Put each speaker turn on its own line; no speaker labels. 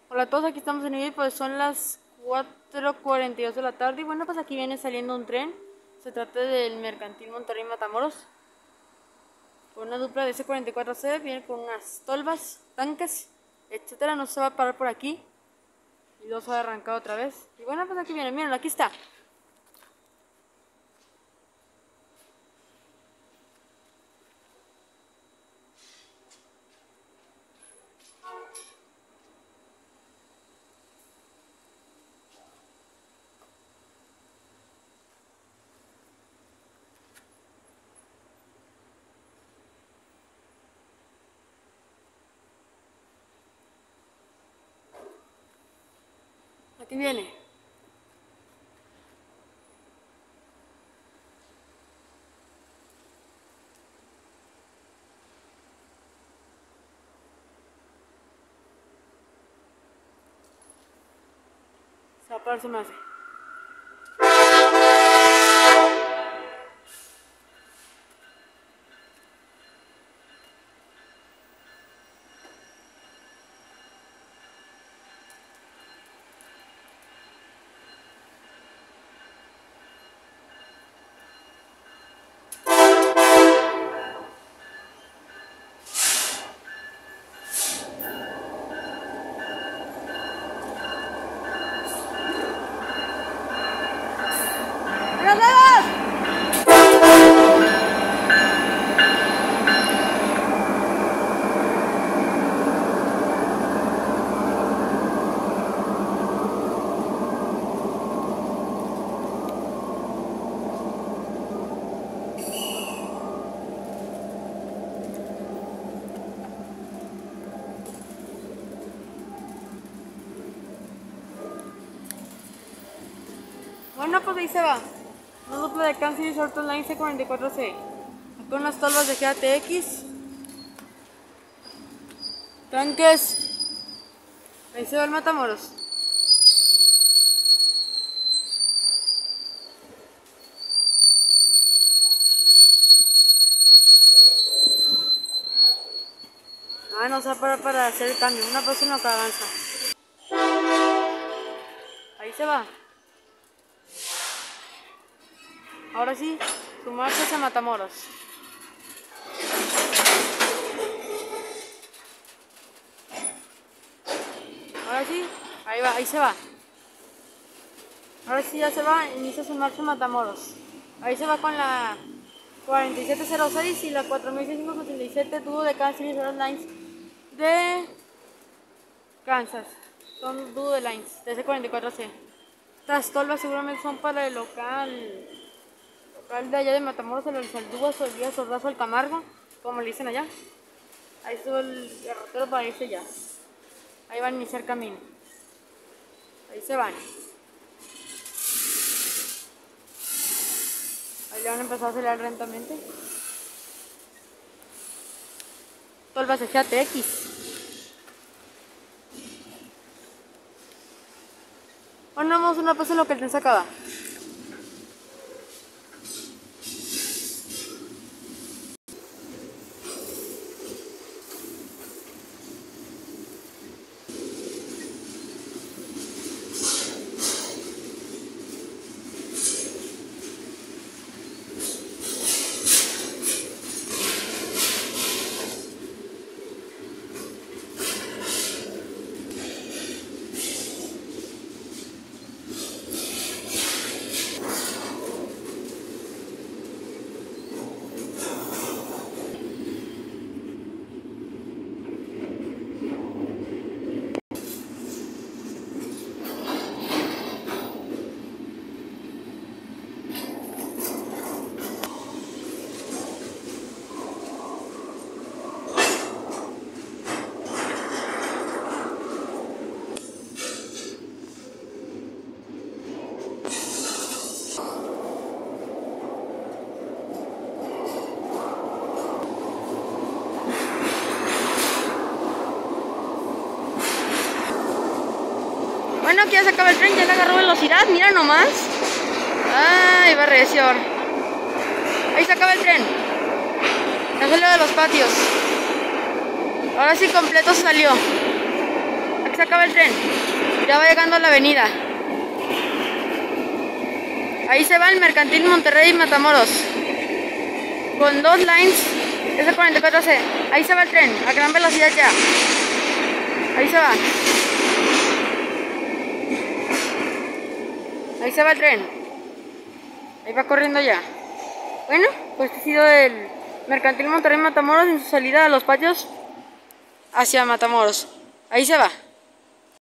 Hola a todos, aquí estamos en el pues son las 4:42 de la tarde. Y bueno, pues aquí viene saliendo un tren. Se trata del Mercantil Monterrey Matamoros. Con una dupla de C44C, viene con unas tolvas, tanques, etcétera. No se va a parar por aquí. Y luego se va a arrancar otra vez. Y bueno, pues aquí viene, miren, aquí está. Aquí viene. Se va a parar, se me hace. ¡Buenas tardes! Bueno, pues ahí se va. Una dupla de Kansas y Short Line C44C. Con las tolvas de GATX. Tanques. Ahí se va el Matamoros. No se va a parar para hacer el cambio. Una persona que avanza. Ahí se va. Ahora sí, su marcha hacia Matamoros. Ahora sí, ahí va, ahí se va. Ahora sí ya se va, inicia su marcha en Matamoros. Ahí se va con la 4706 y la 4687 dúo de Kansas City Lines de Kansas. Son dúo de lines de C44C. Estas tolvas seguramente son para el local de allá de Matamoros, el Saldúa, Solía, Sordazo, el Camargo, como le dicen allá. Ahí estuvo el derrotero para irse ya. Ahí van a iniciar camino. Ahí se van. Ahí le van a empezar a acelerar lentamente. Tolvas de GATX. Bueno, vamos a una pausa en lo que el tren se acaba. Bueno, aquí ya se acaba el tren, ya le agarró velocidad, mira nomás. Ay, va recio. Ahí se acaba el tren. Ya salió de los patios. Ahora sí completo salió. se acaba el tren. Ya va llegando a la avenida. Ahí se va el Mercantil Monterrey Matamoros. Con 2 lines S44C. Ahí se va el tren, a gran velocidad ya. Ahí se va. Ahí se va el tren. Ahí va corriendo ya. Bueno, pues este ha sido el Mercantil Monterrey Matamoros en su salida a los patios hacia Matamoros. Ahí se va.